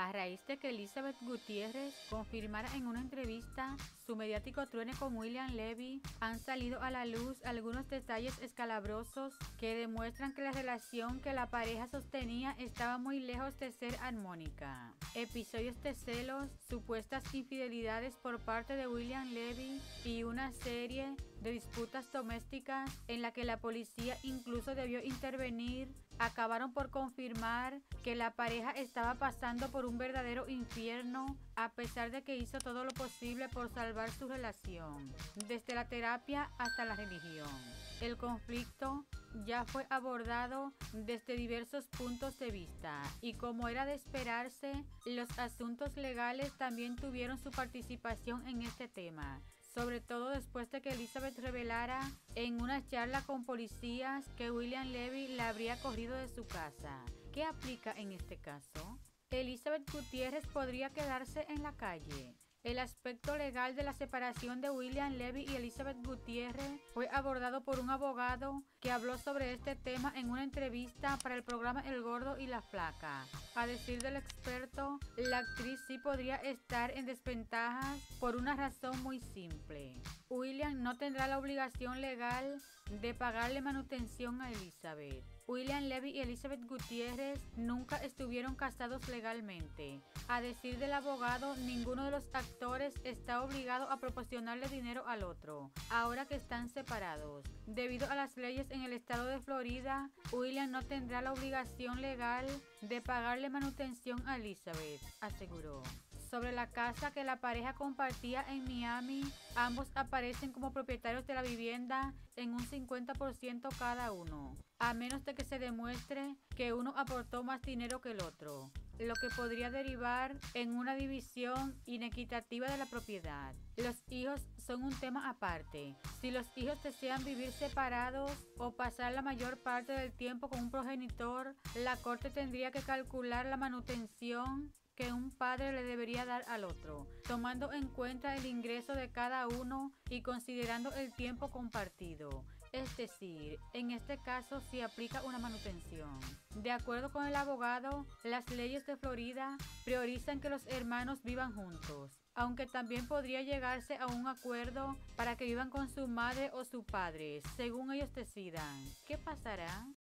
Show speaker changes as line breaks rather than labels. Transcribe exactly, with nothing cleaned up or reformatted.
A raíz de que Elizabeth Gutiérrez confirmara en una entrevista su mediático truene con William Levy, han salido a la luz algunos detalles escabrosos que demuestran que la relación que la pareja sostenía estaba muy lejos de ser armónica. Episodios de celos, supuestas infidelidades por parte de William Levy y una serie de disputas domésticas en la que la policía incluso debió intervenir, acabaron por confirmar que la pareja estaba pasando por un verdadero infierno, a pesar de que hizo todo lo posible por salvar su relación, desde la terapia hasta la religión. El conflicto ya fue abordado desde diversos puntos de vista y, como era de esperarse, los asuntos legales también tuvieron su participación en este tema, sobre todo después de que Elizabeth revelara en una charla con policías que William Levy la habría corrido de su casa. ¿Qué aplica en este caso? Elizabeth Gutiérrez podría quedarse en la calle. El aspecto legal de la separación de William Levy y Elizabeth Gutiérrez fue abordado por un abogado que habló sobre este tema en una entrevista para el programa El Gordo y la Flaca. A decir del experto, la actriz sí podría estar en desventajas por una razón muy simple. William no tendrá la obligación legal de pagarle manutención a Elizabeth. William Levy y Elizabeth Gutiérrez nunca estuvieron casados legalmente. A decir del abogado, ninguno de los actores está obligado a proporcionarle dinero al otro, ahora que están separados. Debido a las leyes en el estado de Florida, William no tendrá la obligación legal de pagarle manutención a Elizabeth, aseguró. Sobre la casa que la pareja compartía en Miami, ambos aparecen como propietarios de la vivienda en un cincuenta por ciento cada uno, a menos de que se demuestre que uno aportó más dinero que el otro, lo que podría derivar en una división inequitativa de la propiedad. Los hijos son un tema aparte. Si los hijos desean vivir separados o pasar la mayor parte del tiempo con un progenitor, la corte tendría que calcular la manutención que un padre le debería dar al otro, tomando en cuenta el ingreso de cada uno y considerando el tiempo compartido. Es decir, en este caso sí aplica una manutención. De acuerdo con el abogado, las leyes de Florida priorizan que los hermanos vivan juntos, aunque también podría llegarse a un acuerdo para que vivan con su madre o su padre, según ellos decidan. ¿Qué pasará?